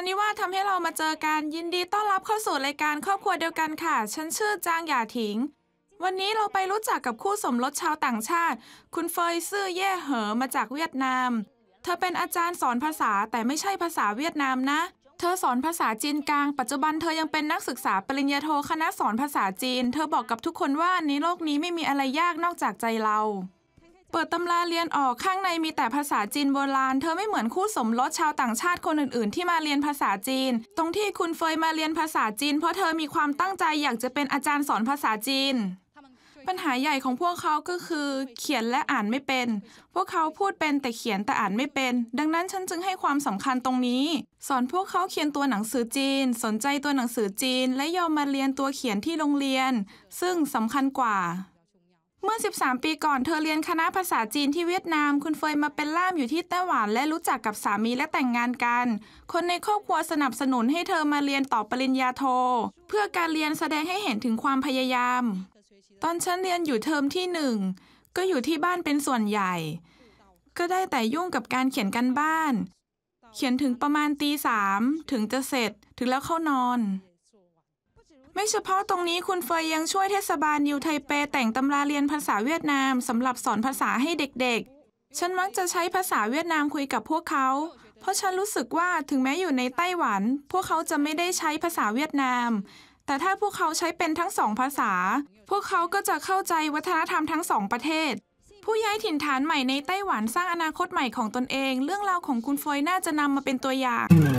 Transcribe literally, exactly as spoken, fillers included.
นนี้ว่าทำให้เรามาเจอกันยินดีต้อนรับเข้าสู่รายการครอบครัวเดียวกันค่ะฉันชื่อจางหยาถิงวันนี้เราไปรู้จักกับคู่สมรสชาวต่างชาติคุณเฟยซื่อเย่เหอมาจากเวียดนามเธอเป็นอาจารย์สอนภาษาแต่ไม่ใช่ภาษาเวียดนามนะเธอสอนภาษาจีนกลางปัจจุบันเธอยังเป็นนักศึกษาปริญญาโทคณะสอนภาษาจีนเธอบอกกับทุกคนว่าในโลกนี้ไม่มีอะไรยากนอกจากใจเราเปิดตำราเรียนออกข้างในมีแต่ภาษาจีนโบราณเธอไม่เหมือนคู่สมรสชาวต่างชาติคนอื่นๆที่มาเรียนภาษาจีนตรงที่คุณเฟยมาเรียนภาษาจีนเพราะเธอมีความตั้งใจอยากจะเป็นอาจารย์สอนภาษาจีนปัญหาใหญ่ของพวกเขาก็คือเขียนและอ่านไม่เป็นพวกเขาพูดเป็นแต่เขียนแต่อ่านไม่เป็นดังนั้นฉันจึงให้ความสำคัญตรงนี้สอนพวกเขาเขียนตัวหนังสือจีนสนใจตัวหนังสือจีนและยอมมาเรียนตัวเขียนที่โรงเรียนซึ่งสำคัญกว่าเมื่อสิบสามปีก่อนเธอเรียนคณะภาษาจีนที่เวียดนามคุณเฟยมาเป็นล่ามอยู่ที่ไต้หวันและรู้จักกับสามีและแต่งงานกันคนในครอบครัวสนับสนุนให้เธอมาเรียนต่อปริญญาโทเพื่อการเรียนแสดงให้เห็นถึงความพยายามตอนฉันเรียนอยู่เทอมที่หนึ่งก็อยู่ที่บ้านเป็นส่วนใหญ่ก็ได้แต่ยุ่งกับการเขียนการบ้านเขียนถึงประมาณตีสามถึงจะเสร็จถึงแล้วเข้านอนไม่เฉพาะตรงนี้คุณเฟยยังช่วยเทศบาลนิวไทเปแต่งตำราเรียนภาษาเวียดนามสำหรับสอนภาษาให้เด็กๆฉันมักจะใช้ภาษาเวียดนามคุยกับพวกเขาเพราะฉันรู้สึกว่าถึงแม้อยู่ในไต้หวันพวกเขาจะไม่ได้ใช้ภาษาเวียดนามแต่ถ้าพวกเขาใช้เป็นทั้งสองภาษาพวกเขาก็จะเข้าใจวัฒนธรรมทั้งสองประเทศผู้ย้ายถิ่นฐานใหม่ในไต้หวันสร้างอนาคตใหม่ของตนเองเรื่องราวของคุณเฟยน่าจะนำมาเป็นตัวอย่าง